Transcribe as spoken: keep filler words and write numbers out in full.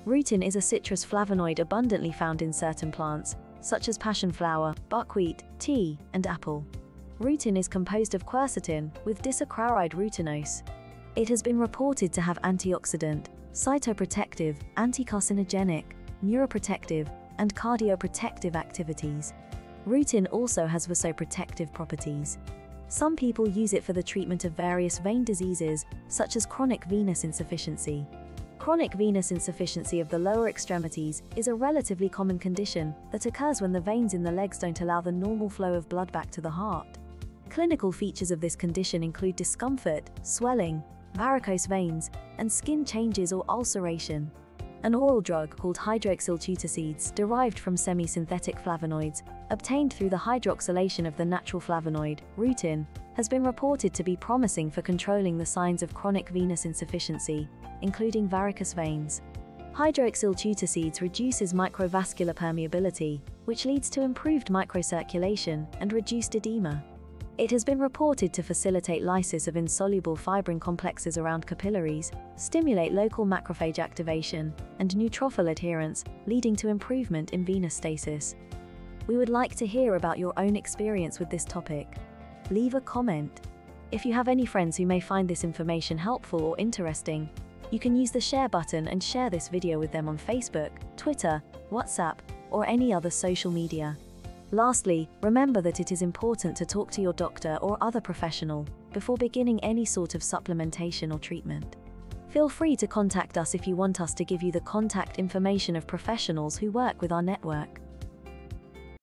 Rutin is a citrus flavonoid abundantly found in certain plants, such as passion flower, buckwheat, tea, and apple. Rutin is composed of quercetin with disaccharide rutinose. It has been reported to have antioxidant, cytoprotective, anticarcinogenic, neuroprotective, and cardioprotective activities. Rutin also has vasoprotective properties. Some people use it for the treatment of various vein diseases, such as chronic venous insufficiency. Chronic venous insufficiency of the lower extremities is a relatively common condition that occurs when the veins in the legs don't allow the normal flow of blood back to the heart. Clinical features of this condition include discomfort, swelling, varicose veins, and skin changes or ulceration. An oral drug called hydroxyl-tutasides, derived from semi-synthetic flavonoids, obtained through the hydroxylation of the natural flavonoid, Rutin, has been reported to be promising for controlling the signs of chronic venous insufficiency, including varicose veins. Hydroxyl-tutasides reduces microvascular permeability, which leads to improved microcirculation and reduced edema. It has been reported to facilitate lysis of insoluble fibrin complexes around capillaries, stimulate local macrophage activation, and neutrophil adherence, leading to improvement in venous stasis. We would like to hear about your own experience with this topic. Leave a comment. If you have any friends who may find this information helpful or interesting, you can use the share button and share this video with them on Facebook, Twitter, WhatsApp, or any other social media. Lastly, remember that it is important to talk to your doctor or other professional before beginning any sort of supplementation or treatment. Feel free to contact us if you want us to give you the contact information of professionals who work with our network.